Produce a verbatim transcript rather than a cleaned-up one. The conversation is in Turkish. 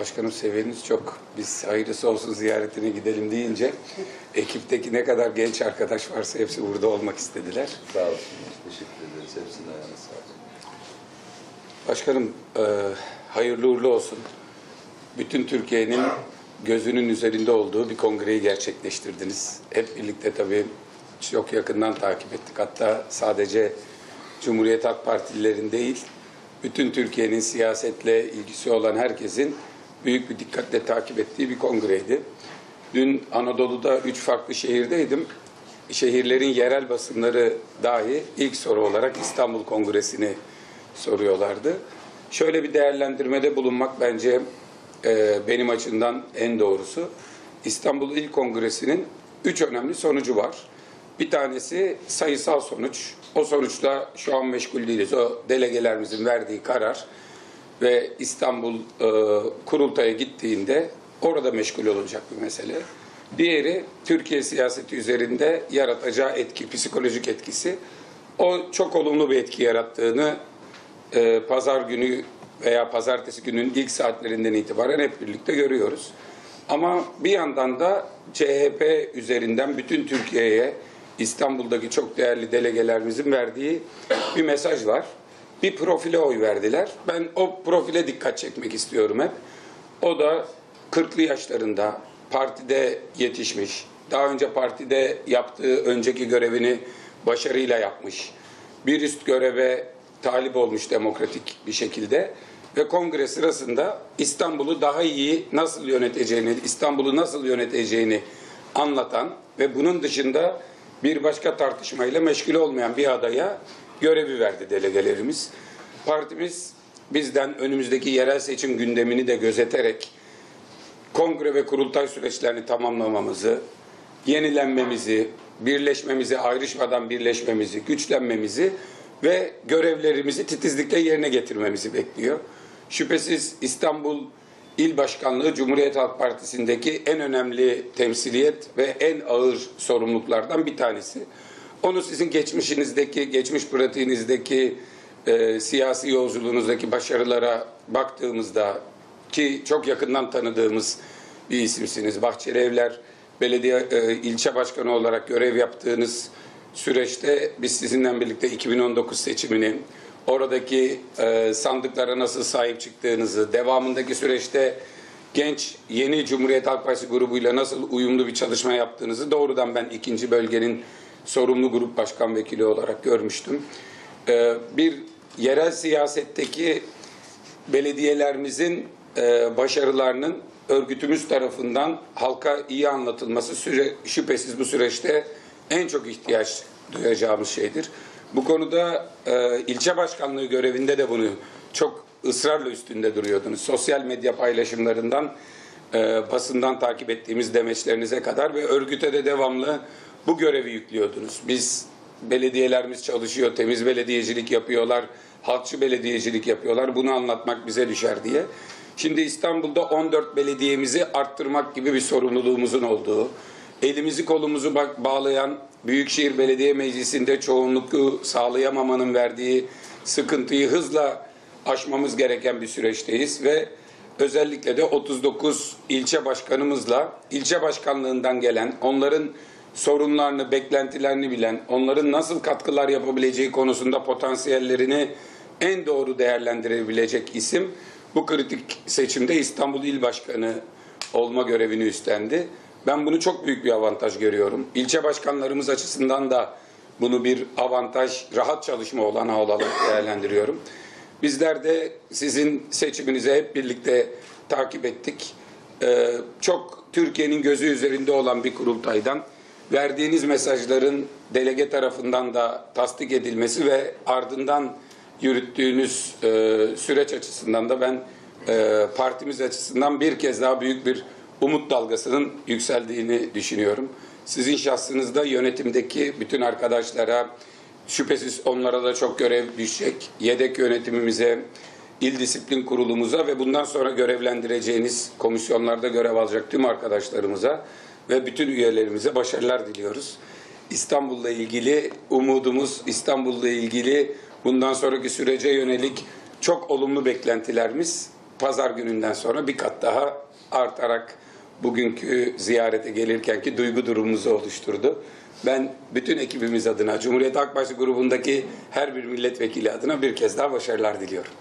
Başkanım seviyeniz çok. Biz hayırlısı olsun ziyaretine gidelim deyince ekipteki ne kadar genç arkadaş varsa hepsi burada olmak istediler. Sağ olsun. Teşekkür ederiz. Hepsinin ayağına sağlık. Başkanım e, hayırlı uğurlu olsun. Bütün Türkiye'nin gözünün üzerinde olduğu bir kongreyi gerçekleştirdiniz. Hep birlikte tabii çok yakından takip ettik. Hatta sadece Cumhuriyet Halk Partililerin değil, bütün Türkiye'nin siyasetle ilgisi olan herkesin büyük bir dikkatle takip ettiği bir kongreydi. Dün Anadolu'da üç farklı şehirdeydim. Şehirlerin yerel basınları dahi ilk soru olarak İstanbul Kongresi'ni soruyorlardı. Şöyle bir değerlendirmede bulunmak bence e, benim açımdan en doğrusu. İstanbul İl Kongresi'nin üç önemli sonucu var. Bir tanesi sayısal sonuç. O sonuçla şu an meşgul değiliz. O delegelerimizin verdiği karar ve İstanbul e, kurultaya gittiğinde orada meşgul olacak bir mesele. Diğeri Türkiye siyaseti üzerinde yaratacağı etki, psikolojik etkisi. O çok olumlu bir etki yarattığını e, pazar günü veya pazartesi günün ilk saatlerinden itibaren hep birlikte görüyoruz. Ama bir yandan da C H P üzerinden bütün Türkiye'ye İstanbul'daki çok değerli delegelerimizin verdiği bir mesaj var. Bir profile oy verdiler. Ben o profile dikkat çekmek istiyorum hep. O da kırklı yaşlarında partide yetişmiş, daha önce partide yaptığı önceki görevini başarıyla yapmış, bir üst göreve talip olmuş demokratik bir şekilde ve kongre sırasında İstanbul'u daha iyi nasıl yöneteceğini, İstanbul'u nasıl yöneteceğini anlatan ve bunun dışında bir başka tartışmayla meşgul olmayan bir adaya görevi verdi delegelerimiz. Partimiz bizden önümüzdeki yerel seçim gündemini de gözeterek kongre ve kurultay süreçlerini tamamlamamızı, yenilenmemizi, birleşmemizi, ayrışmadan birleşmemizi, güçlenmemizi ve görevlerimizi titizlikle yerine getirmemizi bekliyor. Şüphesiz İstanbul İl Başkanlığı Cumhuriyet Halk Partisi'ndeki en önemli temsiliyet ve en ağır sorumluluklardan bir tanesi. Onu sizin geçmişinizdeki, geçmiş pratiğinizdeki, e, siyasi yolculuğunuzdaki başarılara baktığımızda ki çok yakından tanıdığımız bir isimsiniz. Bahçelievler Belediye e, ilçe başkanı olarak görev yaptığınız süreçte biz sizinle birlikte iki bin on dokuz seçimini, oradaki e, sandıklara nasıl sahip çıktığınızı, devamındaki süreçte genç yeni Cumhuriyet Halk Partisi grubuyla nasıl uyumlu bir çalışma yaptığınızı doğrudan ben ikinci bölgenin sorumlu grup başkan vekili olarak görmüştüm. E, bir yerel siyasetteki belediyelerimizin e, başarılarının örgütümüz tarafından halka iyi anlatılması süre, şüphesiz bu süreçte en çok ihtiyaç duyacağımız şeydir. Bu konuda e, ilçe başkanlığı görevinde de bunu çok ısrarla üstünde duruyordunuz. Sosyal medya paylaşımlarından, e, basından takip ettiğimiz demeçlerinize kadar ve örgüte de devamlı bu görevi yüklüyordunuz. Biz belediyelerimiz çalışıyor, temiz belediyecilik yapıyorlar, halkçı belediyecilik yapıyorlar. Bunu anlatmak bize düşer diye. Şimdi İstanbul'da on dört belediyemizi arttırmak gibi bir sorumluluğumuzun olduğu, elimizi kolumuzu bağlayan Büyükşehir Belediye Meclisi'nde çoğunluğu sağlayamamanın verdiği sıkıntıyı hızla aşmamız gereken bir süreçteyiz ve özellikle de otuz dokuz ilçe başkanımızla ilçe başkanlığından gelen, onların sorunlarını, beklentilerini bilen, onların nasıl katkılar yapabileceği konusunda potansiyellerini en doğru değerlendirebilecek isim bu kritik seçimde İstanbul İl Başkanı olma görevini üstlendi. Ben bunu çok büyük bir avantaj görüyorum. İlçe başkanlarımız açısından da bunu bir avantaj, rahat çalışma olanağı olarak değerlendiriyorum. Bizler de sizin seçiminizi hep birlikte takip ettik. Ee, çok Türkiye'nin gözü üzerinde olan bir kurultaydan verdiğiniz mesajların delege tarafından da tasdik edilmesi ve ardından yürüttüğünüz e, süreç açısından da ben e, partimiz açısından bir kez daha büyük bir umut dalgasının yükseldiğini düşünüyorum. Sizin şahsınızda yönetimdeki bütün arkadaşlara, şüphesiz onlara da çok görev düşecek. Yedek yönetimimize, İl Disiplin Kurulumuza ve bundan sonra görevlendireceğiniz komisyonlarda görev alacak tüm arkadaşlarımıza ve bütün üyelerimize başarılar diliyoruz. İstanbul'la ilgili umudumuz, İstanbul'la ilgili bundan sonraki sürece yönelik çok olumlu beklentilerimiz pazar gününden sonra bir kat daha artarak bugünkü ziyarete gelirkenki duygu durumumuzu oluşturdu. Ben bütün ekibimiz adına, Cumhuriyet Halk Partisi grubundaki her bir milletvekili adına bir kez daha başarılar diliyorum.